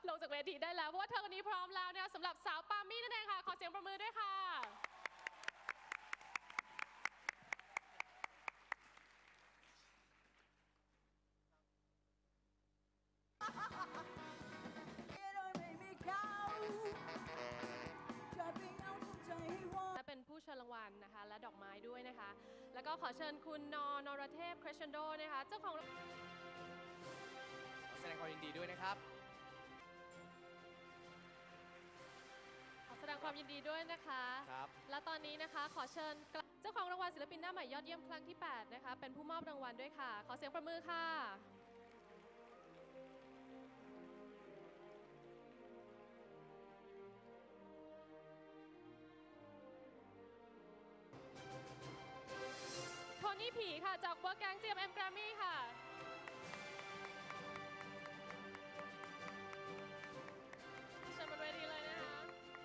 ลงจากเวทีได้แล้วเพราะว่าเธอคนนี้พร้อมแล้วเนี่ยสำหรับสาวปามี่นั่นเองค่ะขอเสียงปรบมือด้วยค่ะและเป็นผู้เชิญรางวัลนะคะและดอกไม้ด้วยนะคะแล้วก็ขอเชิญคุณนรเทพคริสชันโดนะคะเจ้าของแสดงความยินดีด้วยนะครับขอแสดงความยินดีด้วยนะคะครับและตอนนี้นะคะขอเชิญเจ้าของรางวัลศิลปินหน้าใหม่ยอดเยี่ยมครั้งที่8นะคะเป็นผู้มอบรางวัลด้วยค่ะขอเสียงประมือค่ะโทนี่ผีค่ะจากเวิร์กแก๊ง GMM Grammy ค่ะเชิญบนเวทีเลยนะคะ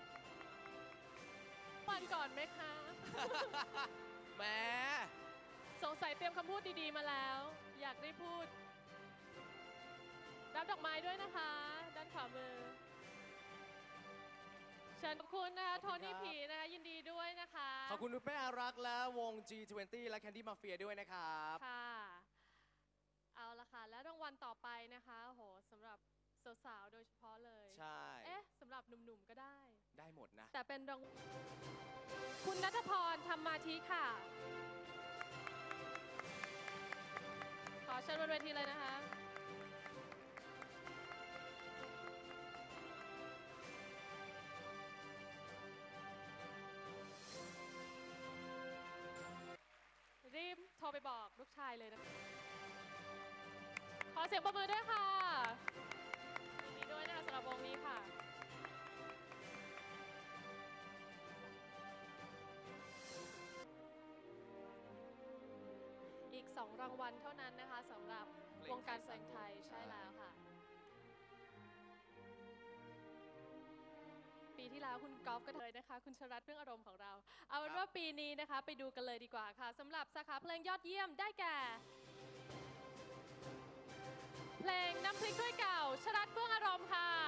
วันก่อนไหมคะแหมสงสัยเตรียมคำพูดดีๆมาแล้ว อยากได้พูดรับดอกไม้ด้วยนะคะด้านขวามือเชิญขอบคุณนะคะโทนี่ผีนะคะยินดีด้วยนะคะขอบคุณนุชเป้อารักษ์และวง G20 และ Candy Mafia ด้วยนะครับค่ะเอาละค่ะและรางวัลต่อไปนะคะโหสำหรับสาวๆโดยเฉพาะเลยใช่สำหรับหนุ่มๆก็ได้หมดนะแต่เป็นรางคุณณัฐพรธรรมาธิค่ะขอเชิญบนเวทีเลยนะคะรีบโทรไปบอกลูกชายเลยนะขอเสียงปรบมือด้วยค่ะยินดีด้วยนะคะสำหรับวงนี้ค่ะอีก2รางวัลเท่านั้นนะคะสำหรับวงการเพลงไทยใช่แล้วค่ะปีที่แล้วคุณกอล์ฟก็เลยนะคะคุณชรัตน์เรื่องอารมณ์ของเราเอาเป็นว่าปีนี้นะคะไปดูกันเลยดีกว่าค่ะสำหรับสาขาเพลงยอดเยี่ยมได้แก่เพลงน้ำพริกถ้วยเก่าชรัตน์เรื่องอารมณ์ค่ะ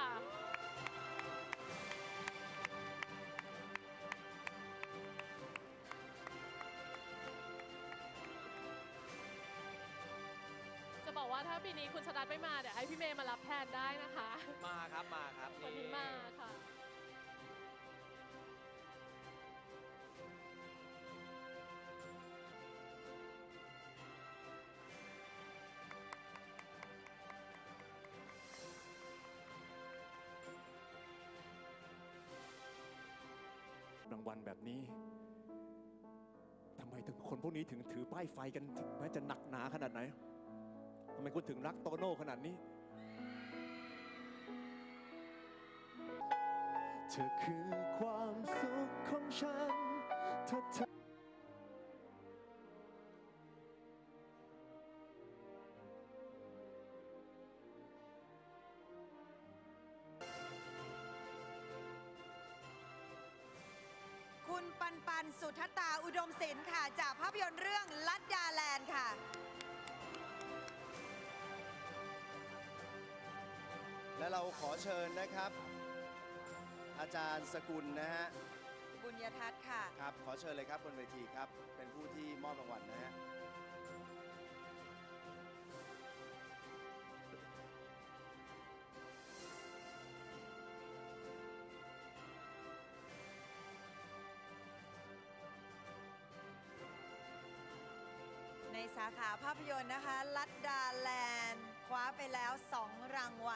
จะบอกว่าถ้าปีนี้คุณชรัตน์ไม่มาเดี๋ยวให้พี่เมย์มารับแทนได้นะคะมาครับวันนี้มาค่ะรางวัลแบบนี้ทำไมถึงคนพวกนี้ถึงถือป้ายไฟกันถึงแม้จะหนักหนาขนาดไหนทำไมคุณถึงรักโตโน่ขนาดนี้เธอคือความสุขของฉันเธอคุณปันสุทธตาอุดมศิลป์ค่ะจากภาพยนตร์เรื่องลัดดาแลนด์ค่ะและเราขอเชิญนะครับ อาจารย์สกุลนะฮะบุญยทัศน์ค่ะครับขอเชิญเลยครับบนเวทีครับเป็นผู้ที่มอบรางวัลนะฮะในสาขาภาพยนตร์นะคะลัดดาแลนด์คว้าไปแล้ว2รางวัล